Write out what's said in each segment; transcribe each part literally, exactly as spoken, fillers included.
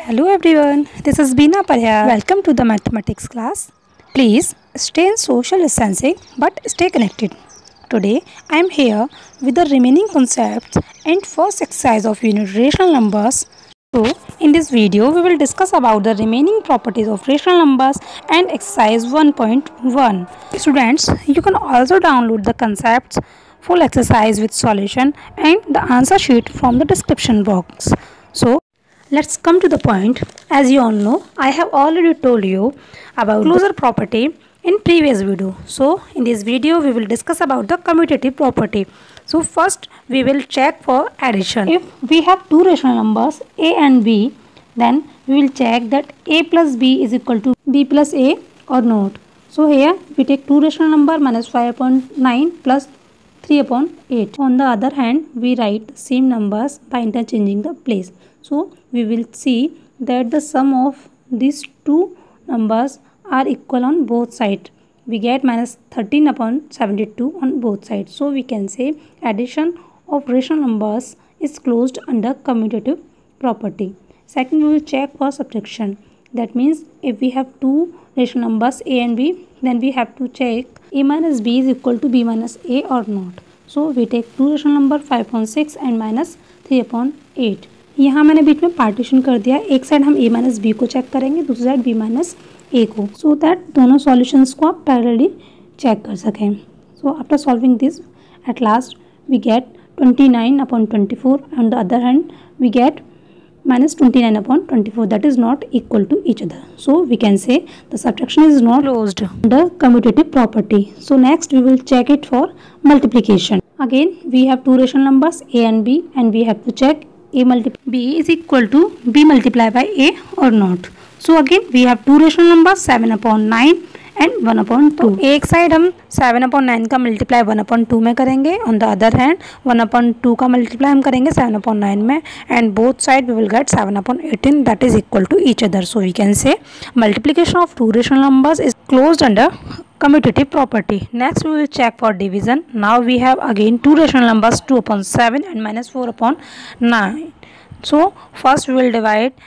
Hello everyone, this is Beena Parya. Welcome to the mathematics class. Please stay in social distancing but stay connected. Today I am here with the remaining concepts and first exercise of unit rational numbers. So in this video we will discuss about the remaining properties of rational numbers and exercise one point one. Students, you can also download the concepts, full exercise with solution and the answer sheet from the description box. So let's come to the point. As you all know, I have already told you about closure property in previous video. So in this video we will discuss about the commutative property. So first we will check for addition. If we have two rational numbers a and b, then we will check that a plus b is equal to b plus a or not. So here we take two rational number minus five upon nine plus three upon eight. On the other hand, we write same numbers by interchanging the place. So we will see that the sum of these two numbers are equal on both sides. We get minus thirteen upon seventy-two on both sides. So we can say addition of rational numbers is closed under commutative property. Second, we will check for subtraction. That means if we have two rational numbers a and b, then we have to check a minus b is equal to b minus a or not. So we take two rational number five upon six and minus three upon eight. यहाँ मैंने बीच में partition कर दिया. एक side हम a minus B को check करेंगे, दूसरी साइड b माइनस ए को, सो दैट दोनों सॉल्यूशंस को आप पैरेलली चेक कर सकें. So after solving this at last we get twenty nine upon twenty four. On the other hand we get minus twenty-nine upon twenty-four, that is not equal to each other. So we can say the subtraction is not closed under commutative property. So next we will check it for multiplication. Again we have two rational numbers a and b, and we have to check a multiply b is equal to b multiplied by a or not. So again we have two rational numbers seven upon nine and one upon two. एक side हम seven upon nine का multiply one upon two में करेंगे, on the other hand one upon two का multiply हम करेंगे seven upon nine में, and both side we will get seven upon eighteen that is equal to each other. So we can say multiplication of two rational numbers is closed under commutative property. Next we will check for division. Now we have again two rational numbers two upon seven and minus four upon nine. So first we will divide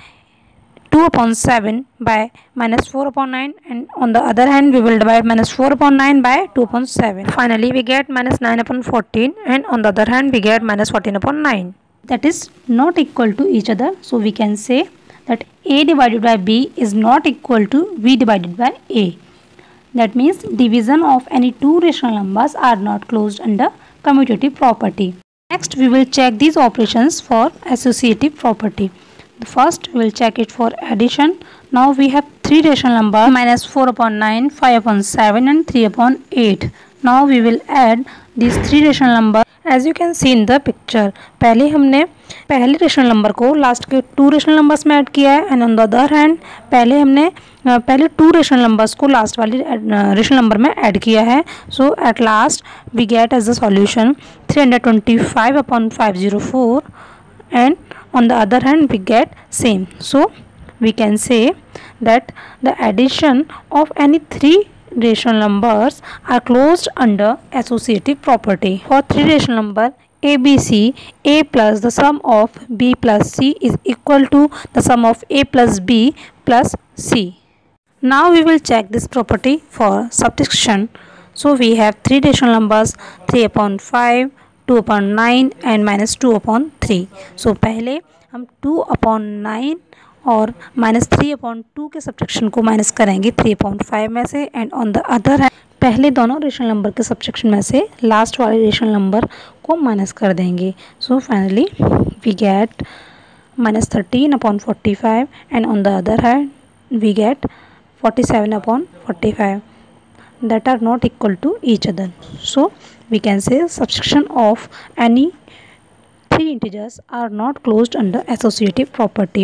two upon seven by minus four upon nine, and on the other hand we will divide minus four upon nine by two upon seven. Finally we get minus nine upon fourteen, and on the other hand we get minus fourteen upon nine. That is not equal to each other. So we can say that a divided by b is not equal to b divided by a. That means division of any two rational numbers are not closed under commutative property. Next we will check these operations for associative property. First we will check it for addition. Now we have three rational numbers minus four upon nine, five upon seven and three upon eight. Now we will add these three rational numbers as you can see in the picture. पहले हमने पहले rational number को last के two rational numbers में add किया है, and on the other hand पहले हमने पहले टू रेशनल नंबर्स को लास्ट वाली रेशनल नंबर में ऐड किया है. So at last we get as the solution three hundred twenty five upon five zero four, and on the other hand we get same. So we can say that the addition of any three rational numbers are closed under associative property. For three rational number a b c, a plus the sum of b plus c is equal to the sum of a plus b plus c. Now we will check this property for subtraction. So we have three rational numbers three upon five, two upon nine and minus two upon three. So पहले हम two upon nine और minus three upon two के subtraction को minus करेंगे three upon five में से, and on the other hand पहले दोनों रेशनल नंबर के सब्ट्रैक्शन में से लास्ट वाले रेशनल नंबर को माइनस कर देंगे. So finally we get minus thirteen upon forty five, and on the other hand we get forty seven upon forty five that are not equal to each other. So we can say subtraction of any three integers are not closed under associative property.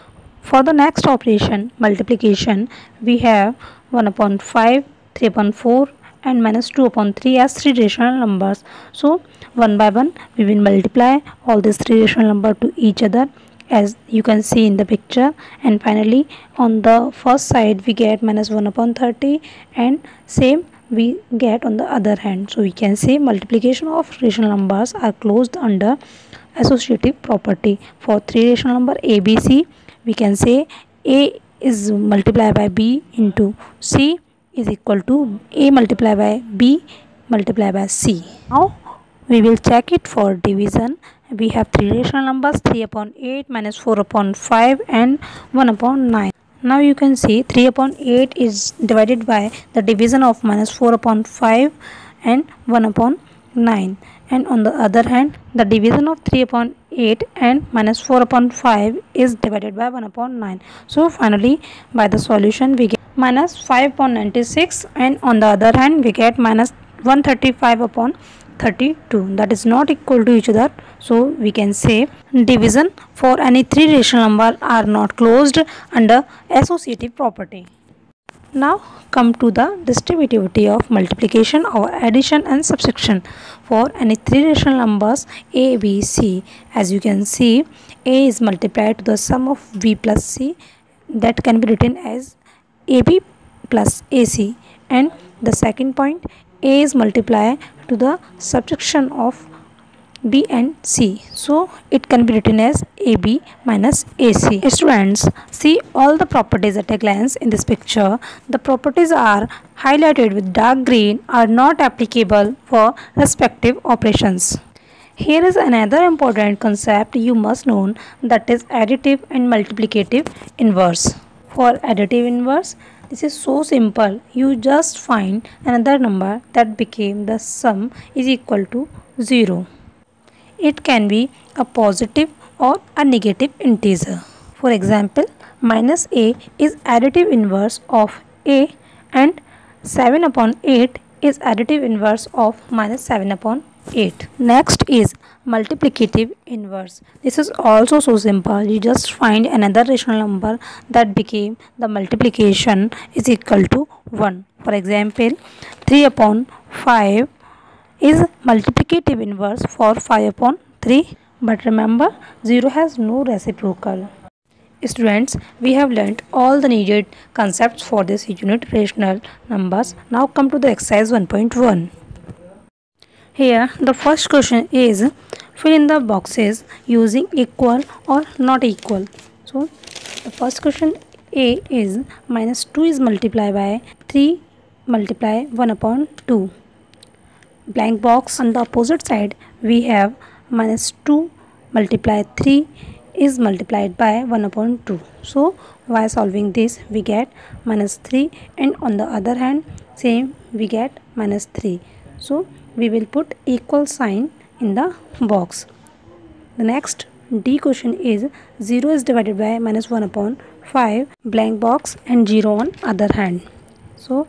For the next operation multiplication, we have one upon five, three upon four and minus two upon three as three rational numbers. So one by one we will multiply all these three rational numbers to each other as you can see in the picture, and finally on the first side we get minus one upon thirty, and same we get on the other hand. So we can say multiplication of rational numbers are closed under associative property. For three rational number a b c we can say A is multiplied by B into C is equal to A multiplied by B multiplied by C. Now we will check it for division. We have three rational numbers, three upon eight minus four upon five and one upon nine. Now you can see three upon eight is divided by the division of minus four upon five and one upon nine, and on the other hand the division of three upon eight and minus four upon five is divided by one upon nine. So finally by the solution we get minus five upon ninety-six, and on the other hand we get minus one hundred thirty-five upon thirty-two, that is not equal to each other. So we can say division for any three rational number are not closed under associative property. Now come to the distributivity of multiplication or addition and subtraction for any three rational numbers A, B, C. As you can see, A is multiplied to the sum of B plus C, that can be written as A B plus A C, and the second point A is multiplied to the subtraction of B and C, so it can be written as A B minus A C. Students, see all the properties at a glance in this picture. The properties are highlighted with dark green are not applicable for respective operations. Here is another important concept you must know, that is additive and multiplicative inverse. For additive inverse, this is so simple. You just find another number that became the sum is equal to zero. It can be a positive or a negative integer. For example, minus A is additive inverse of A, and seven upon eight is additive inverse of minus seven upon eight. Next is multiplicative inverse. This is also so simple. You just find another rational number that became the multiplication is equal to one. For example, three upon five is multiplicative inverse for five upon three, but remember zero has no reciprocal. Students, we have learnt all the needed concepts for this unit rational numbers. Now come to the exercise one point one. Here the first question is fill in the boxes using equal or not equal. So the first question A is minus two is multiplied by three multiply one upon two. Blank box. On the opposite side we have minus two multiply three is multiplied by one upon two. So while solving this we get minus three, and on the other hand same we get minus three. So we will put equal sign in the box. The next D question is zero is divided by minus one upon five, blank box, and zero on other hand. So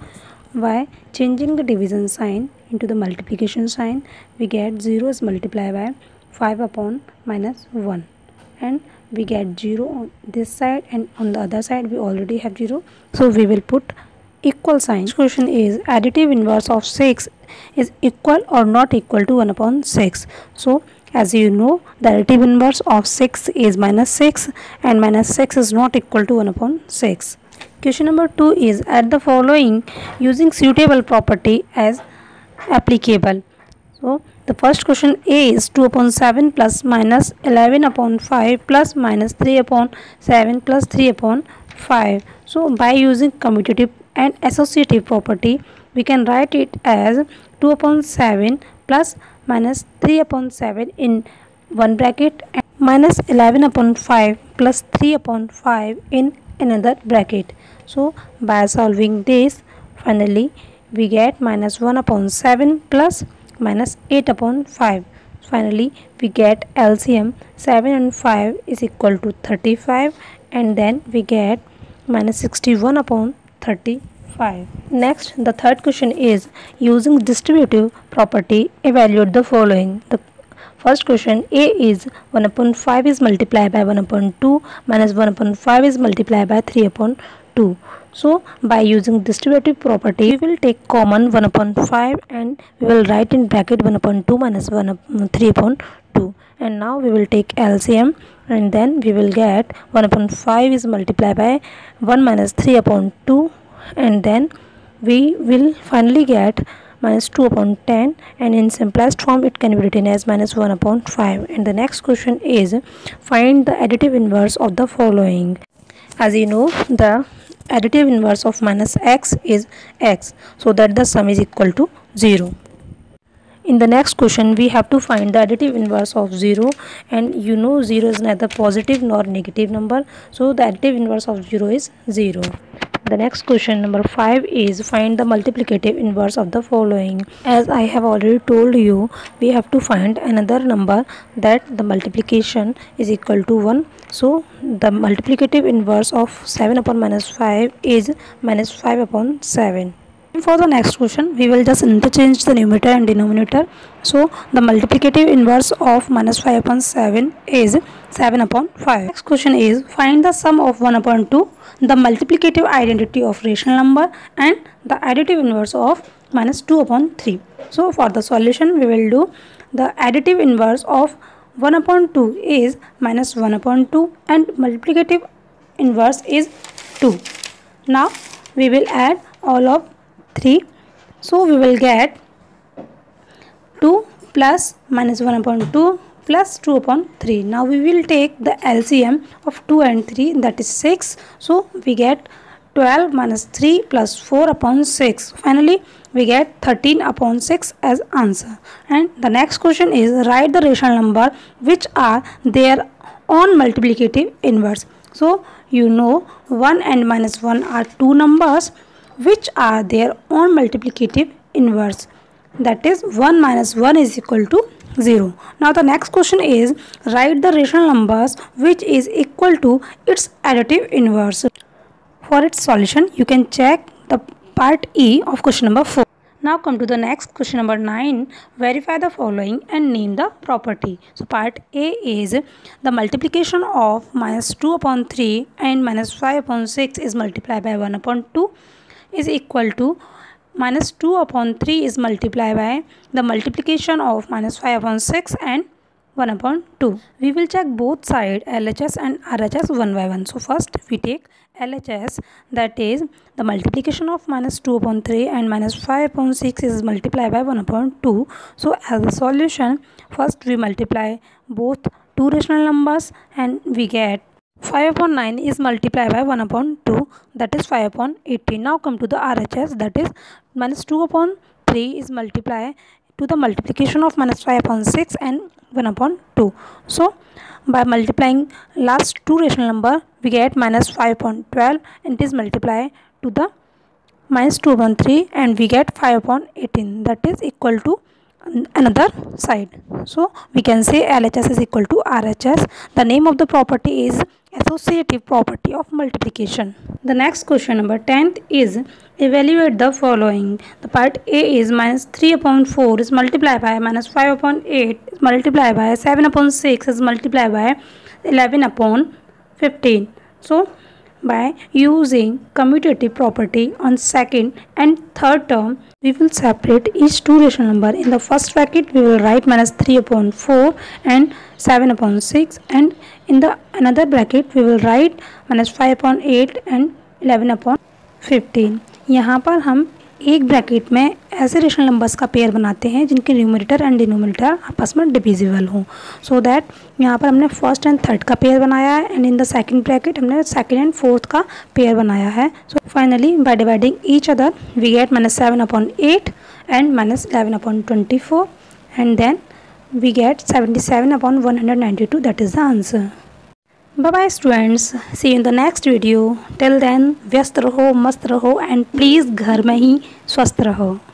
by changing the division sign into the multiplication sign we get zero is multiplied by five upon minus one, and we get zero on this side, and on the other side we already have zero, so we will put equal sign. Next question is additive inverse of six is equal or not equal to one upon six. So as you know, the additive inverse of six is minus six, and minus six is not equal to one upon six. Question number two is add the following using suitable property as applicable. So the first question A is two upon seven plus minus eleven upon five plus minus three upon seven plus three upon five. So by using commutative and associative property we can write it as two upon seven plus minus three upon seven in one bracket and minus eleven upon five plus three upon five in another bracket. So by solving this finally we get minus one upon seven plus minus eight upon five. Finally we get L C M. Seven and five is equal to thirty-five, and then we get minus sixty-one upon thirty-five. Next the third question is using distributive property evaluate the following. The first question A is one upon five is multiplied by one upon two minus one upon five is multiplied by three upon two. So by using distributive property we will take common one upon five and we will write in bracket one upon two minus one upon three upon two, and now we will take L C M, and then we will get one upon five is multiplied by one minus three upon two, and then we will finally get minus two upon ten, and in simplest form it can be written as minus one upon five. And the next question is find the additive inverse of the following. As you know, the additive inverse of minus x is x, so that the sum is equal to zero. In the next question, we have to find the additive inverse of zero, and you know zero is neither positive nor negative number, so the additive inverse of zero is zero. The next question, number five, is find the multiplicative inverse of the following. As I have already told you, we have to find another number that the multiplication is equal to one. So the multiplicative inverse of seven upon minus five is minus five upon seven. For the next question, we will just interchange the numerator and denominator. So the multiplicative inverse of minus five upon seven is seven upon five. Next question is find the sum of one upon two, the multiplicative identity of rational number, and the additive inverse of minus two upon three. So for the solution, we will do the additive inverse of one upon two is minus one upon two, and multiplicative inverse is two. Now we will add all of three, so we will get two plus minus one upon two plus two upon three. Now we will take the L C M of two and three, that is six, so we get twelve minus three plus four upon six. Finally we get thirteen upon six as answer. And the next question is write the rational number which are their own multiplicative inverse. So you know one and minus one are two numbers which are their own multiplicative inverse, that is one minus one is equal to zero. Now the next question is write the rational numbers which is equal to its additive inverse. For its solution, you can check the part E of question number four. Now come to the next question number nine. Verify the following and name the property. So part A is the multiplication of minus two upon three and minus five upon six is multiplied by one upon two is equal to minus two upon three is multiplied by the multiplication of minus five upon six and one upon two. We will check both sides L H S and R H S one by one. So first we take L H S, that is the multiplication of minus two upon three and minus five upon six is multiplied by one upon two. So as a solution, first we multiply both two rational numbers and we get five upon nine is multiplied by one upon two, that is five upon eighteen. Now come to the R H S, that is minus two upon three is multiplied to the multiplication of minus five upon six and one upon two. So by multiplying last two rational number, we get minus five upon twelve and it is multiplied to the minus two upon three and we get five upon eighteen, that is equal to another side. So we can say L H S is equal to R H S. The name of the property is associative property of multiplication. The next question number tenth is evaluate the following. The part A is minus three upon four is multiplied by minus five upon eight is multiplied by seven upon six is multiplied by eleven upon fifteen. So by using commutative property on second and third term, we will separate each two rational number. In the first bracket we will write minus three upon four and seven upon six, and in the another bracket we will write minus five upon eight and eleven upon fifteen. यहाँ पर हम एक bracket में ऐसे rational numbers का pair बनाते हैं जिनके न्यूमरेटर एंड डिनोमिनेटर आपस में डिविजिबल हों, सो दैट यहाँ पर हमने फर्स्ट एंड थर्ड का पेयर बनाया है and in the second bracket हमने सेकंड एंड फोर्थ का पेयर बनाया है. So finally by dividing each other we get minus seven upon eight and minus eleven upon twenty four and then we get seventy seven upon one hundred ninety two. That is the answer. Bye bye students, see you in the next video. Till then व्यस्त रहो, मस्त रहो and please घर में ही स्वस्थ रहो.